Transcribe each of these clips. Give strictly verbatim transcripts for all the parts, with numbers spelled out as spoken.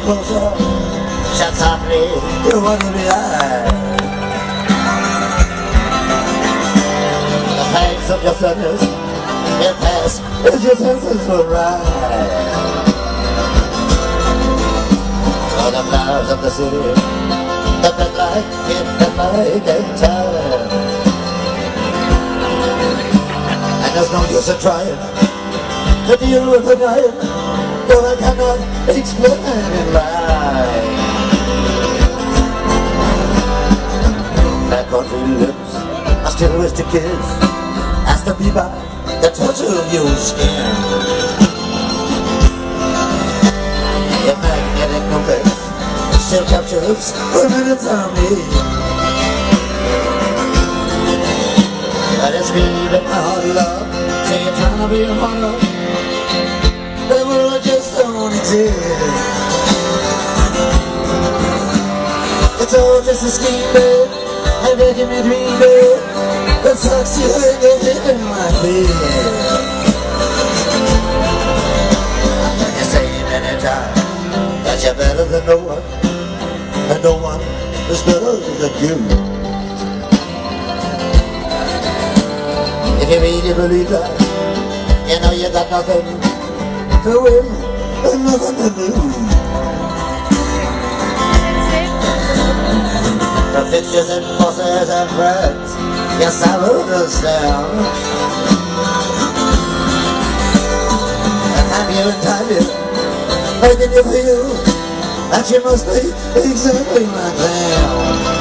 closer, shut softly, you want to be high. The pangs of your sadness will pass as your senses will rise. All the flowers of the city, the bed like in the night and time. And there's no use in trying to deal with the dying, though I cannot explain in life. That country lips I still wish to kiss, as to be by the touch of your skin. Your magnetic compass still captures the minutes on me. But it's me that my heart love, say you're trying to be a mother, the world just don't exist. It's all just a scheme, babe, and making me dream, babe. That sucks you in the head in my bed. You say many times that you're better than no one, and no one is better than you. If you really believe that, you know you got nothing to win and nothing to lose. The fixtures and forces and friends, yes, I understand. And have you and time you, making you feel that you must be exactly like them.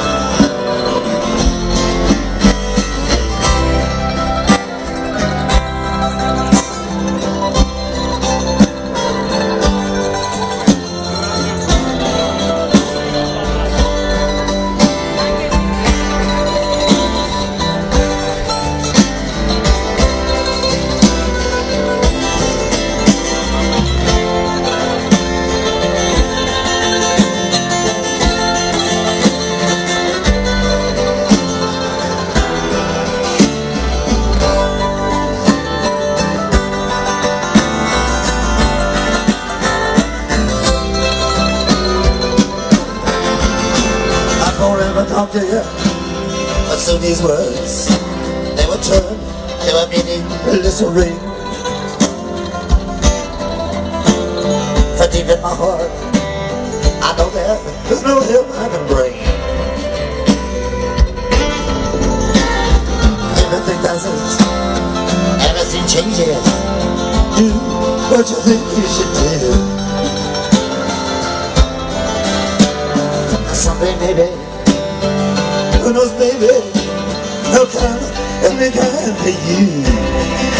Talk to you, but soon these words, they will turn to a meaningless ring. For deep in my heart, I know that there's no help I can bring. Everything passes, everything changes. Do what you think you should do. Someday maybe, who knows, baby, no kind, and they can't be you.